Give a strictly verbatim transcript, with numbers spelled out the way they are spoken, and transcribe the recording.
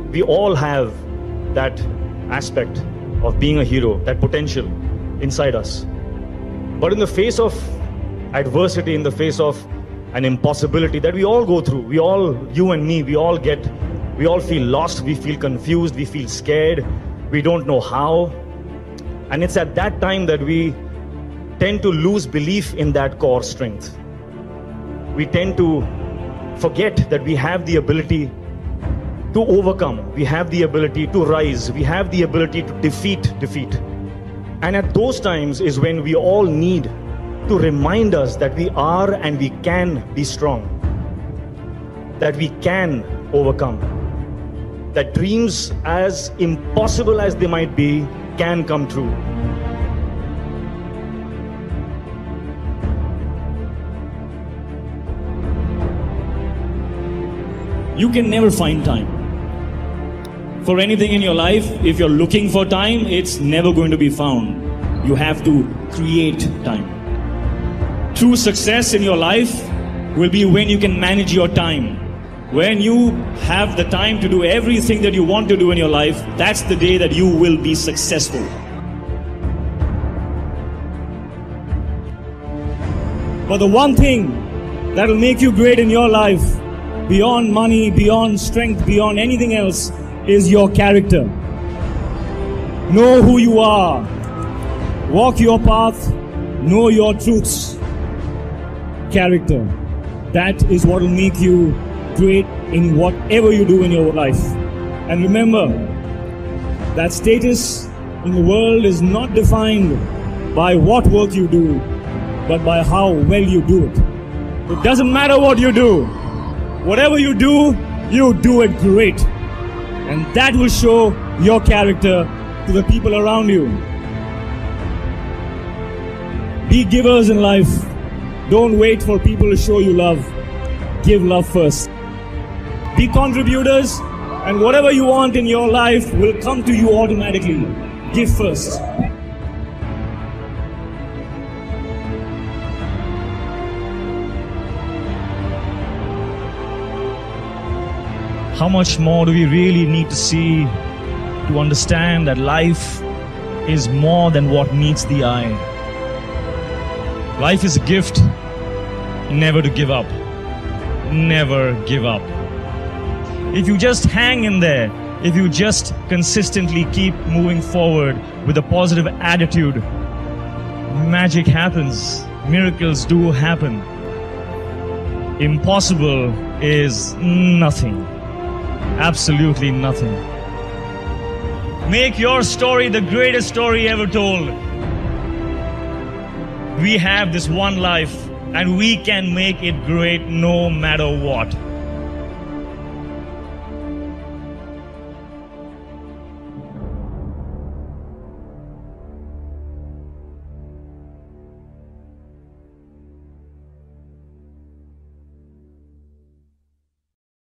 we all have that aspect of being a hero, that potential inside us. But in the face of adversity, in the face of an impossibility that we all go through, we all, you and me, we all get, we all feel lost, we feel confused, we feel scared, we don't know how. And it's at that time that we tend to lose belief in that core strength. We tend to forget that we have the ability to overcome, we have the ability to rise, we have the ability to defeat defeat. And at those times is when we all need to remind us that we are and we can be strong, that we can overcome, that dreams, as impossible as they might be, can come true. You can never find time. For anything in your life, if you're looking for time, it's never going to be found. You have to create time. True success in your life will be when you can manage your time. When you have the time to do everything that you want to do in your life, that's the day that you will be successful. But the one thing that will make you great in your life, beyond money, beyond strength, beyond anything else, is your character. Know who you are. Walk your path. Know your truths. Character. That is what will make you great in whatever you do in your life. And remember that status in the world is not defined by what work you do, but by how well you do it. It doesn't matter what you do. Whatever you do, you do it great. And that will show your character to the people around you. Be givers in life. Don't wait for people to show you love. Give love first. Be contributors, and whatever you want in your life will come to you automatically. Give first. How much more do we really need to see to understand that life is more than what meets the eye? Life is a gift, never to give up. Never give up. If you just hang in there, if you just consistently keep moving forward with a positive attitude, magic happens. Miracles do happen. Impossible is nothing. Absolutely nothing. Make your story the greatest story ever told. We have this one life, and we can make it great no matter what.